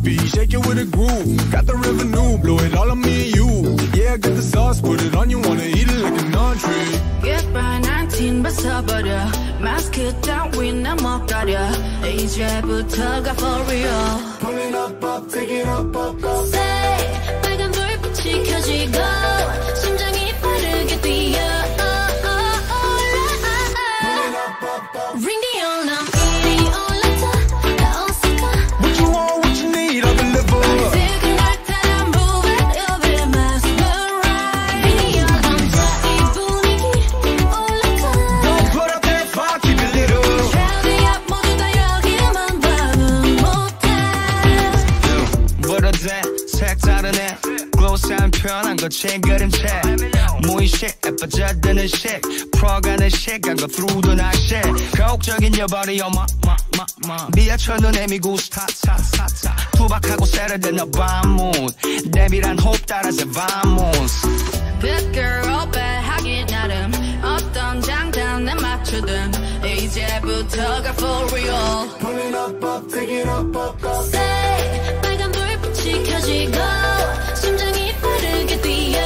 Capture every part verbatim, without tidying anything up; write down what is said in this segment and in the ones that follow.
beat, shake it with a groove. Got the revenue, blow it all on me and you. Yeah, I got the sauce, put it on you, wanna eat it like an entree. Get by nineteen 벗어버려 마스크 따윈 못 가려 이제부터가 for real. Pull it up, up, take it up, up, up. Say 빨간 불빛이 켜지고 심장이 빠르게 뛰어. Ring the alarm, 이리 올라타 나 어색하. What you want, what you need, I'll deliver. 지금 날 따라 move it, you'll be mesmerized. Ring the alarm, 자 이 분위기 올라타. Don't put up that fire, keep it little. Rally up, 모두 다 여기만 봐도 못해. 부러져 색다른 애 글로스한 편한 거친 그림체 무의식 예뻐져드는 식 풀어가는 시간 go through the night shit 가혹적인 your body oh my my my my 미아쳐 눈에 미고 스타타타타 투박하고 세련된 너 밤문 내밀한 호흡 따라서 vamos Good girl 배하기 나름 어떤 장단에 맞추든 이제부터가 for real. Pull it up, up, take it up, up, up. Say 빨간 불빛이 켜지고 심장이 빠르게 뛰어.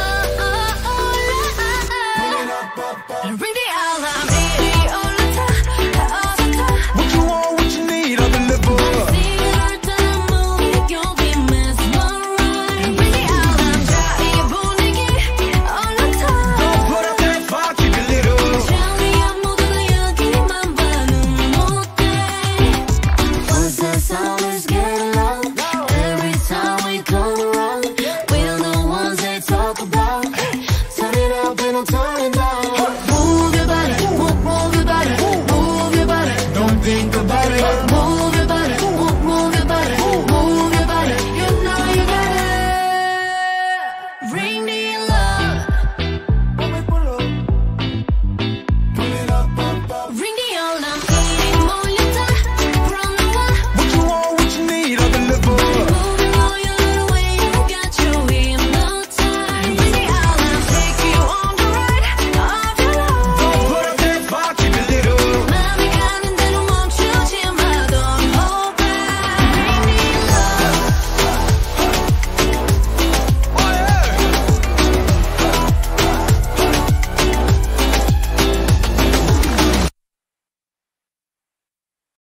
Ring the alarm 이리 올라타 다 어색하. What you want, what you need, I'll deliver. 지금 날 따라 move it, you'll be mesmerized. Ring the alarm 자 이 분위기 올라타. Don't put up that fire, keep it little. Rally up 모두 다 여기만 봐도 못해. Once the sound is getting loud, every time we come around, we're the ones they talk about. Turn it up and I'm turning